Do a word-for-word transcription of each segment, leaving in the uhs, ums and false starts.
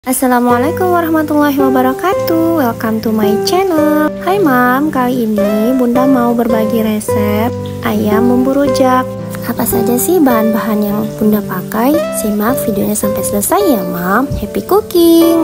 Assalamualaikum warahmatullahi wabarakatuh. Welcome to my channel. Hai Mam, kali ini Bunda mau berbagi resep ayam bumbu rujak. Apa saja sih bahan-bahan yang Bunda pakai? Simak videonya sampai selesai ya Mam. Happy cooking.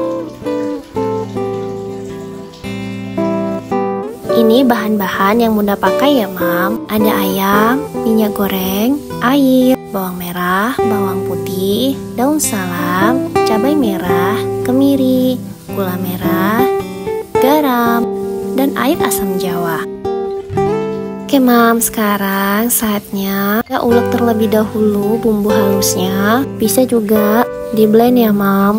Ini bahan-bahan yang Bunda pakai ya Mam. Ada ayam, minyak goreng, air, bawang merah, bawang putih, daun salam, cabai merah, kemiri, gula merah, garam, dan air asam jawa. Oke Mam, sekarang saatnya kita ulek terlebih dahulu bumbu halusnya. Bisa juga di blend ya Mam.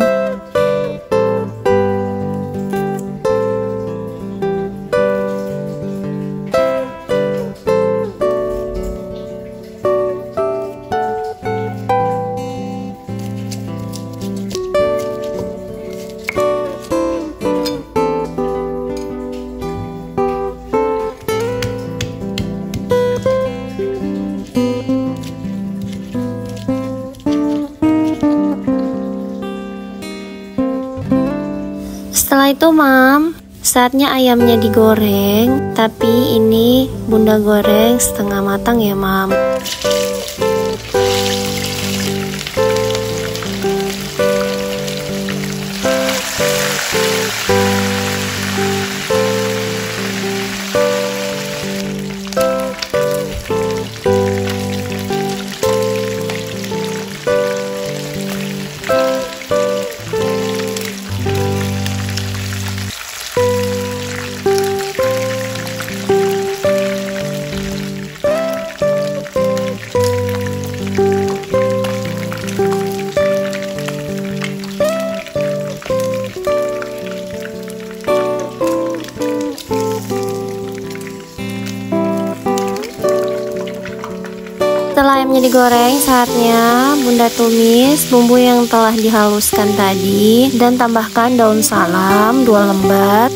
Setelah itu Mam, saatnya ayamnya digoreng. Tapi ini Bunda goreng setengah matang ya Mam. Setelah ayamnya digoreng, saatnya Bunda tumis bumbu yang telah dihaluskan tadi dan tambahkan daun salam dua lembar.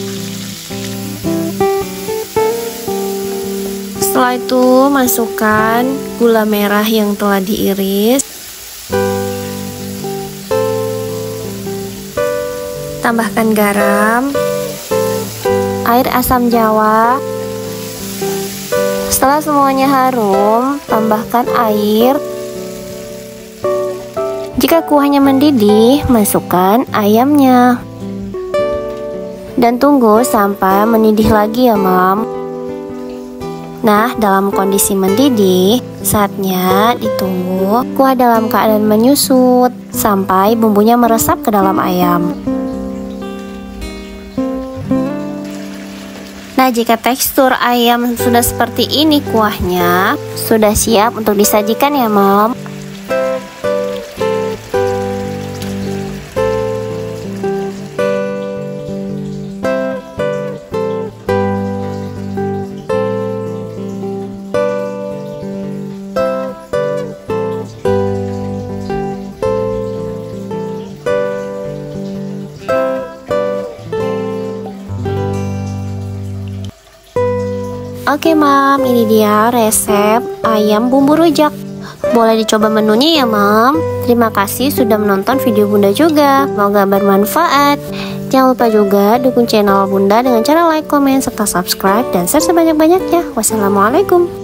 Setelah itu masukkan gula merah yang telah diiris. Tambahkan garam, air asam jawa. Setelah semuanya harum, tambahkan air. Jika kuahnya mendidih, masukkan ayamnya. Dan tunggu sampai mendidih lagi ya Mam. Nah, dalam kondisi mendidih, saatnya ditunggu kuah dalam keadaan menyusut sampai bumbunya meresap ke dalam ayam. Nah, jika tekstur ayam sudah seperti ini kuahnya, sudah siap untuk disajikan ya Mam. Oke Mam, ini dia resep ayam bumbu rujak. Boleh dicoba menunya ya Mam. Terima kasih sudah menonton video Bunda juga. Semoga bermanfaat. Jangan lupa juga dukung channel Bunda dengan cara like, komen, serta subscribe dan share sebanyak-banyaknya. Wassalamualaikum.